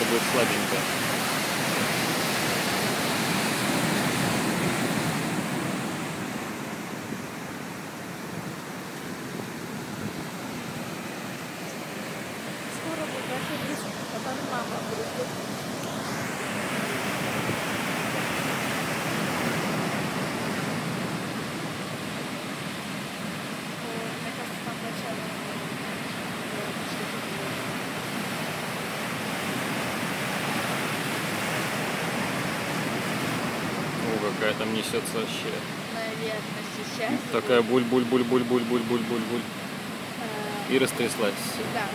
будет слабенько. Скоро будет большой риск, потом мама будет. Мне кажется, там большая. Какая там несется вообще. Наверное, сейчас. Такая буль-буль-буль-буль-буль-буль-буль-буль. И растряслась. Да.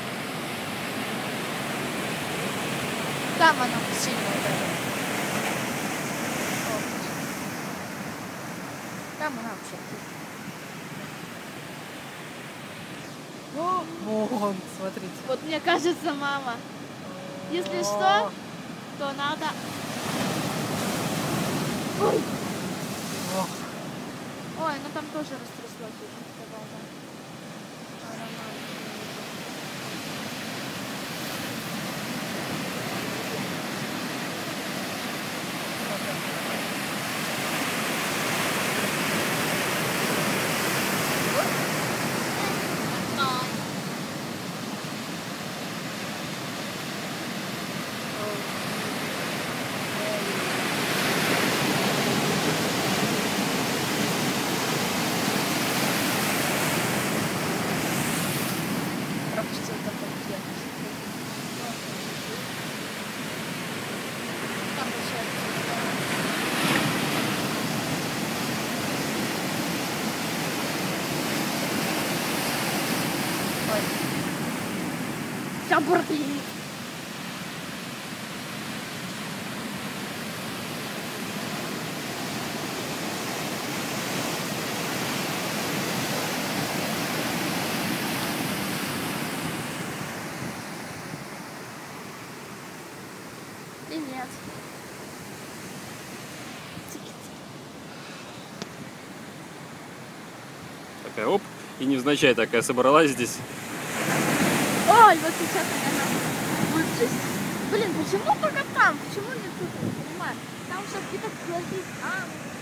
Там она сильно ударила. Там она вообще. Вон, смотрите. Вот мне кажется, мама, если что, то надо... Ой! Ой, ну там тоже растряслась очень эта волна. Пропустил такой цвет. Там большая Ой. Вся бордит. И нет. Такая оп. И невзначай такая собралась здесь. Ой, вот сейчас, наверное, будет жесть. Блин, почему только там? Почему не тут? Я не понимаю. Там сейчас где-то плохие.